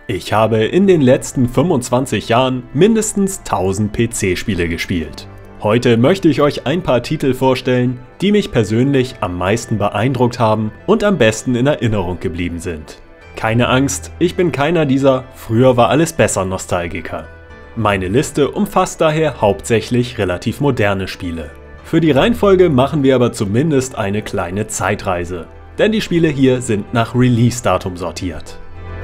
Ich habe in den letzten 25 Jahren mindestens 1000 PC-Spiele gespielt. Heute möchte ich euch ein paar Titel vorstellen, die mich persönlich am meisten beeindruckt haben und am besten in Erinnerung geblieben sind. Keine Angst, ich bin keiner dieser "früher war alles besser" Nostalgiker. Meine Liste umfasst daher hauptsächlich relativ moderne Spiele. Für die Reihenfolge machen wir aber zumindest eine kleine Zeitreise, denn die Spiele hier sind nach Release-Datum sortiert.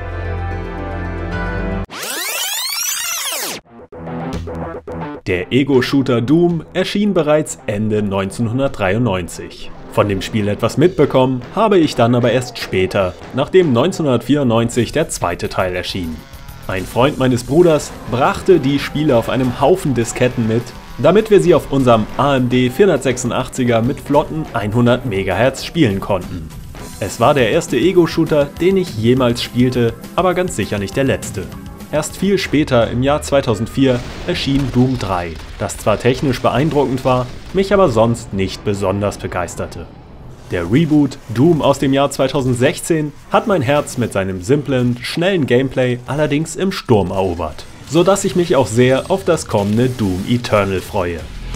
Der Ego-Shooter Doom erschien bereits Ende 1993. Von dem Spiel etwas mitbekommen habe ich dann aber erst später, nachdem 1994 der zweite Teil erschien. Ein Freund meines Bruders brachte die Spiele auf einem Haufen Disketten mit, damit wir sie auf unserem AMD 486er mit flotten 100 MHz spielen konnten. Es war der erste Ego-Shooter, den ich jemals spielte, aber ganz sicher nicht der letzte. Erst viel später, im Jahr 2004, erschien Doom 3, das zwar technisch beeindruckend war, mich aber sonst nicht besonders begeisterte. Der Reboot Doom aus dem Jahr 2016 hat mein Herz mit seinem simplen, schnellen Gameplay allerdings im Sturm erobert, sodass ich mich auch sehr auf das kommende Doom Eternal freue.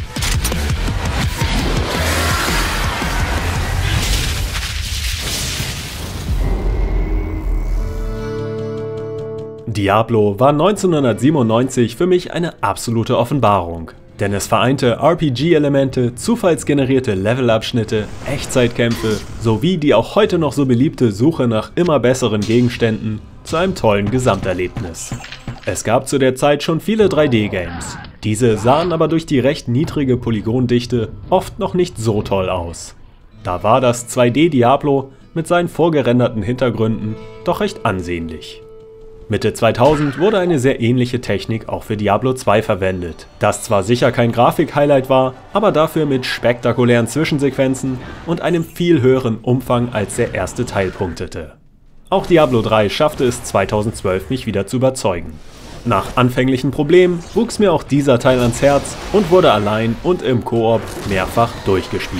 Diablo war 1997 für mich eine absolute Offenbarung, denn es vereinte RPG-Elemente, zufallsgenerierte Levelabschnitte, Echtzeitkämpfe sowie die auch heute noch so beliebte Suche nach immer besseren Gegenständen zu einem tollen Gesamterlebnis. Es gab zu der Zeit schon viele 3D-Games, diese sahen aber durch die recht niedrige Polygondichte oft noch nicht so toll aus. Da war das 2D-Diablo mit seinen vorgerenderten Hintergründen doch recht ansehnlich. Mitte 2000 wurde eine sehr ähnliche Technik auch für Diablo 2 verwendet, das zwar sicher kein Grafik-Highlight war, aber dafür mit spektakulären Zwischensequenzen und einem viel höheren Umfang als der erste Teil punktete. Auch Diablo 3 schaffte es 2012 mich wieder zu überzeugen. Nach anfänglichen Problemen wuchs mir auch dieser Teil ans Herz und wurde allein und im Koop mehrfach durchgespielt.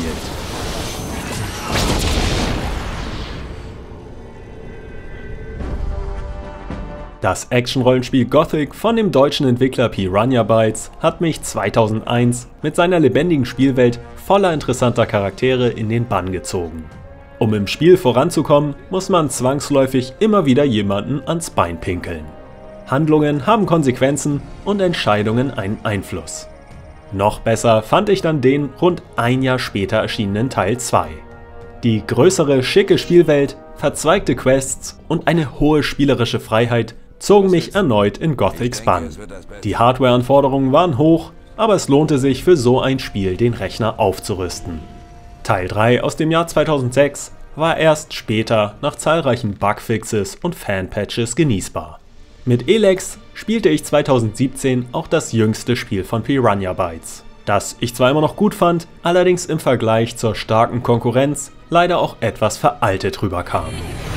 Das Action-Rollenspiel Gothic von dem deutschen Entwickler Piranha Bytes hat mich 2001 mit seiner lebendigen Spielwelt voller interessanter Charaktere in den Bann gezogen. Um im Spiel voranzukommen, muss man zwangsläufig immer wieder jemanden ans Bein pinkeln. Handlungen haben Konsequenzen und Entscheidungen einen Einfluss. Noch besser fand ich dann den rund ein Jahr später erschienenen Teil 2. Die größere, schicke Spielwelt, verzweigte Quests und eine hohe spielerische Freiheit zogen mich erneut in Gothics Bann. Die Hardware-Anforderungen waren hoch, aber es lohnte sich für so ein Spiel, den Rechner aufzurüsten. Teil 3 aus dem Jahr 2006 war erst später nach zahlreichen Bugfixes und Fanpatches genießbar. Mit Elex spielte ich 2017 auch das jüngste Spiel von Piranha Bytes, das ich zwar immer noch gut fand, allerdings im Vergleich zur starken Konkurrenz leider auch etwas veraltet rüberkam.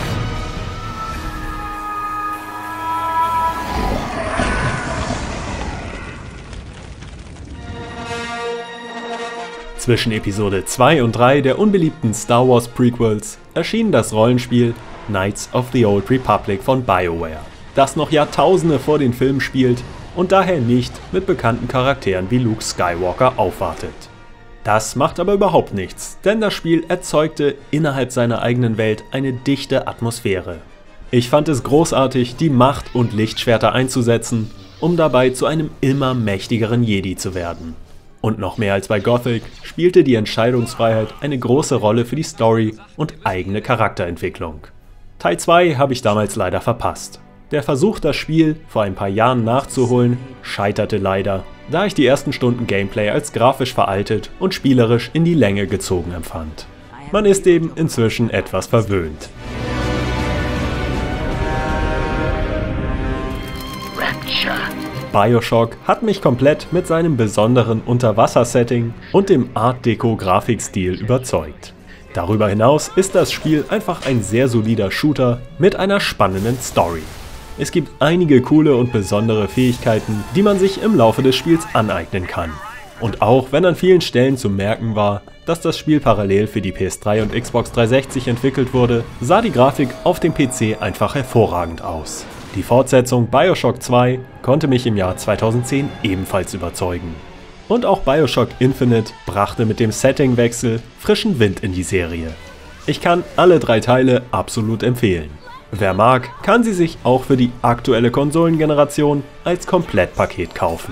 Zwischen Episode 2 und 3 der unbeliebten Star Wars Prequels erschien das Rollenspiel Knights of the Old Republic von BioWare, das noch Jahrtausende vor den Filmen spielt und daher nicht mit bekannten Charakteren wie Luke Skywalker aufwartet. Das macht aber überhaupt nichts, denn das Spiel erzeugte innerhalb seiner eigenen Welt eine dichte Atmosphäre. Ich fand es großartig, die Macht und Lichtschwerter einzusetzen, um dabei zu einem immer mächtigeren Jedi zu werden. Und noch mehr als bei Gothic spielte die Entscheidungsfreiheit eine große Rolle für die Story und eigene Charakterentwicklung. Teil 2 habe ich damals leider verpasst. Der Versuch, das Spiel vor ein paar Jahren nachzuholen, scheiterte leider, da ich die ersten Stunden Gameplay als grafisch veraltet und spielerisch in die Länge gezogen empfand. Man ist eben inzwischen etwas verwöhnt. BioShock hat mich komplett mit seinem besonderen Unterwasser-Setting und dem Art-Deco-Grafikstil überzeugt. Darüber hinaus ist das Spiel einfach ein sehr solider Shooter mit einer spannenden Story. Es gibt einige coole und besondere Fähigkeiten, die man sich im Laufe des Spiels aneignen kann. Und auch wenn an vielen Stellen zu merken war, dass das Spiel parallel für die PS3 und Xbox 360 entwickelt wurde, sah die Grafik auf dem PC einfach hervorragend aus. Die Fortsetzung BioShock 2 konnte mich im Jahr 2010 ebenfalls überzeugen. Und auch BioShock Infinite brachte mit dem Settingwechsel frischen Wind in die Serie. Ich kann alle 3 Teile absolut empfehlen. Wer mag, kann sie sich auch für die aktuelle Konsolengeneration als Komplettpaket kaufen.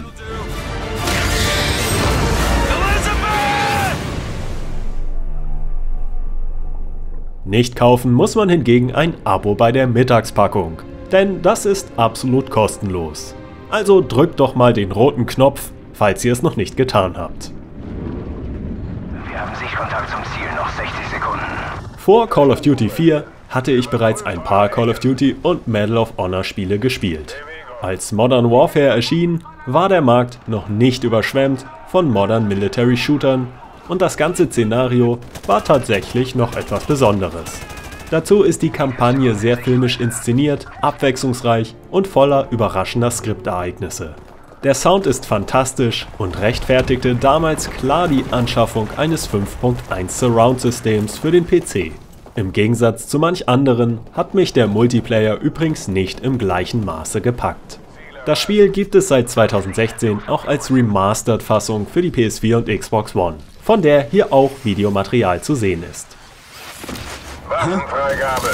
Nicht kaufen muss man hingegen ein Abo bei der Mittagspackung, denn das ist absolut kostenlos. Also drückt doch mal den roten Knopf, falls ihr es noch nicht getan habt. Wir haben Sichtkontakt zum Ziel, noch 60 Sekunden. Vor Call of Duty 4 hatte ich bereits ein paar Call of Duty und Medal of Honor Spiele gespielt. Als Modern Warfare erschien, war der Markt noch nicht überschwemmt von Modern Military Shootern und das ganze Szenario war tatsächlich noch etwas Besonderes. Dazu ist die Kampagne sehr filmisch inszeniert, abwechslungsreich und voller überraschender Skriptereignisse. Der Sound ist fantastisch und rechtfertigte damals klar die Anschaffung eines 5.1 Surround-Systems für den PC. Im Gegensatz zu manch anderen hat mich der Multiplayer übrigens nicht im gleichen Maße gepackt. Das Spiel gibt es seit 2016 auch als Remastered-Fassung für die PS4 und Xbox One, von der hier auch Videomaterial zu sehen ist. Waffenfreigabe.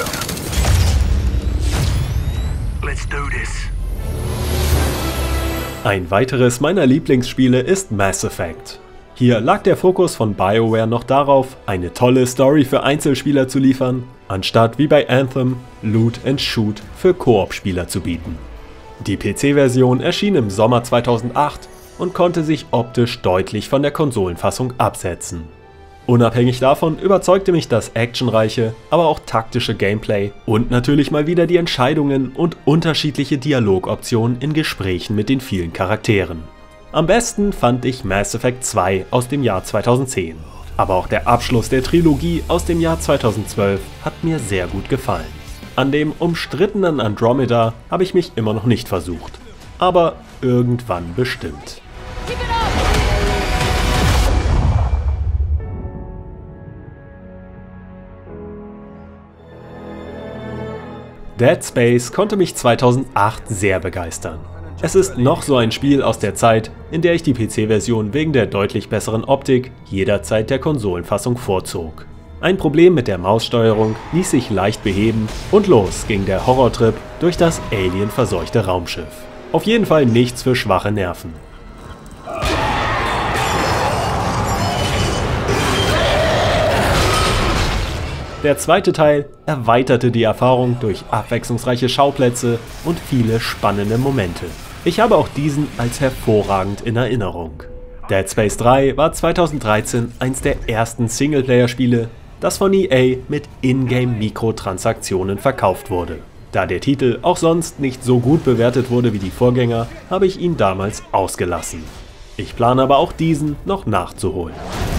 Let's do this. Ein weiteres meiner Lieblingsspiele ist Mass Effect. Hier lag der Fokus von BioWare noch darauf, eine tolle Story für Einzelspieler zu liefern, anstatt wie bei Anthem Loot and Shoot für Koop-Spieler zu bieten. Die PC-Version erschien im Sommer 2008 und konnte sich optisch deutlich von der Konsolenfassung absetzen. Unabhängig davon überzeugte mich das actionreiche, aber auch taktische Gameplay und natürlich mal wieder die Entscheidungen und unterschiedliche Dialogoptionen in Gesprächen mit den vielen Charakteren. Am besten fand ich Mass Effect 2 aus dem Jahr 2010. Aber auch der Abschluss der Trilogie aus dem Jahr 2012 hat mir sehr gut gefallen. An dem umstrittenen Andromeda habe ich mich immer noch nicht versucht. Aber irgendwann bestimmt. Dead Space konnte mich 2008 sehr begeistern. Es ist noch so ein Spiel aus der Zeit, in der ich die PC-Version wegen der deutlich besseren Optik jederzeit der Konsolenfassung vorzog. Ein Problem mit der Maussteuerung ließ sich leicht beheben und los ging der Horrortrip durch das alienverseuchte Raumschiff. Auf jeden Fall nichts für schwache Nerven. Der zweite Teil erweiterte die Erfahrung durch abwechslungsreiche Schauplätze und viele spannende Momente. Ich habe auch diesen als hervorragend in Erinnerung. Dead Space 3 war 2013 eins der ersten Singleplayer-Spiele, das von EA mit Ingame-Mikrotransaktionen verkauft wurde. Da der Titel auch sonst nicht so gut bewertet wurde wie die Vorgänger, habe ich ihn damals ausgelassen. Ich plane aber auch diesen noch nachzuholen.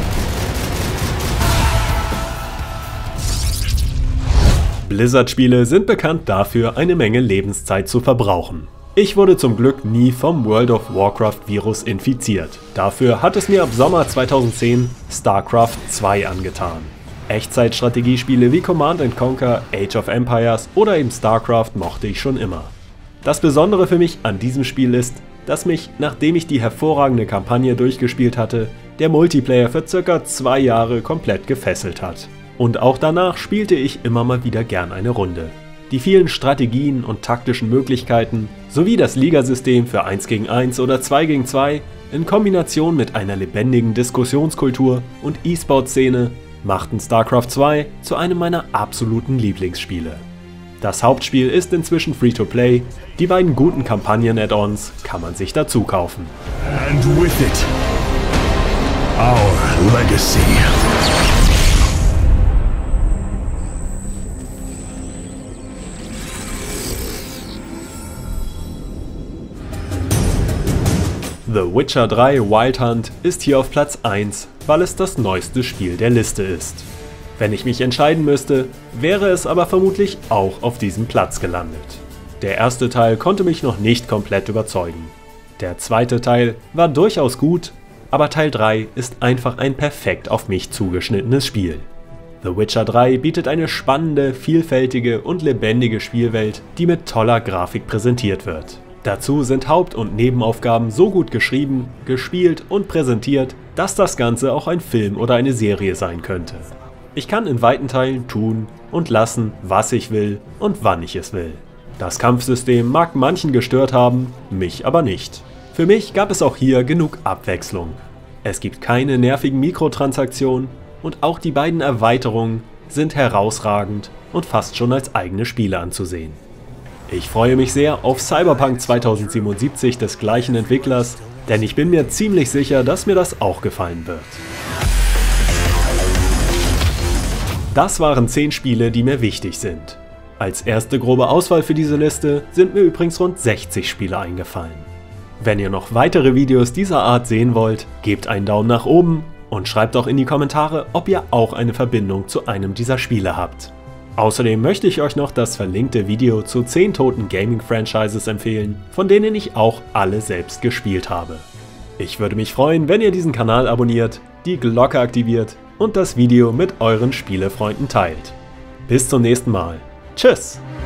Blizzard-Spiele sind bekannt dafür, eine Menge Lebenszeit zu verbrauchen. Ich wurde zum Glück nie vom World of Warcraft-Virus infiziert. Dafür hat es mir ab Sommer 2010 StarCraft 2 angetan. Echtzeitstrategiespiele wie Command & Conquer, Age of Empires oder eben StarCraft mochte ich schon immer. Das Besondere für mich an diesem Spiel ist, dass mich, nachdem ich die hervorragende Kampagne durchgespielt hatte, der Multiplayer für ca. 2 Jahre komplett gefesselt hat. Und auch danach spielte ich immer mal wieder gern eine Runde. Die vielen Strategien und taktischen Möglichkeiten sowie das Ligasystem für 1 gegen 1 oder 2 gegen 2 in Kombination mit einer lebendigen Diskussionskultur und E-Sport-Szene machten StarCraft 2 zu einem meiner absoluten Lieblingsspiele. Das Hauptspiel ist inzwischen Free-to-Play, die beiden guten Kampagnen-Add-ons kann man sich dazu kaufen. And with it, our legacy. The Witcher 3 Wild Hunt ist hier auf Platz 1, weil es das neueste Spiel der Liste ist. Wenn ich mich entscheiden müsste, wäre es aber vermutlich auch auf diesem Platz gelandet. Der erste Teil konnte mich noch nicht komplett überzeugen. Der zweite Teil war durchaus gut, aber Teil 3 ist einfach ein perfekt auf mich zugeschnittenes Spiel. The Witcher 3 bietet eine spannende, vielfältige und lebendige Spielwelt, die mit toller Grafik präsentiert wird. Dazu sind Haupt- und Nebenaufgaben so gut geschrieben, gespielt und präsentiert, dass das Ganze auch ein Film oder eine Serie sein könnte. Ich kann in weiten Teilen tun und lassen, was ich will und wann ich es will. Das Kampfsystem mag manchen gestört haben, mich aber nicht. Für mich gab es auch hier genug Abwechslung. Es gibt keine nervigen Mikrotransaktionen und auch die beiden Erweiterungen sind herausragend und fast schon als eigene Spiele anzusehen. Ich freue mich sehr auf Cyberpunk 2077 des gleichen Entwicklers, denn ich bin mir ziemlich sicher, dass mir das auch gefallen wird. Das waren 10 Spiele, die mir wichtig sind. Als erste grobe Auswahl für diese Liste sind mir übrigens rund 60 Spiele eingefallen. Wenn ihr noch weitere Videos dieser Art sehen wollt, gebt einen Daumen nach oben und schreibt auch in die Kommentare, ob ihr auch eine Verbindung zu einem dieser Spiele habt. Außerdem möchte ich euch noch das verlinkte Video zu 10 toten Gaming-Franchises empfehlen, von denen ich auch alle selbst gespielt habe. Ich würde mich freuen, wenn ihr diesen Kanal abonniert, die Glocke aktiviert und das Video mit euren Spielefreunden teilt. Bis zum nächsten Mal. Tschüss!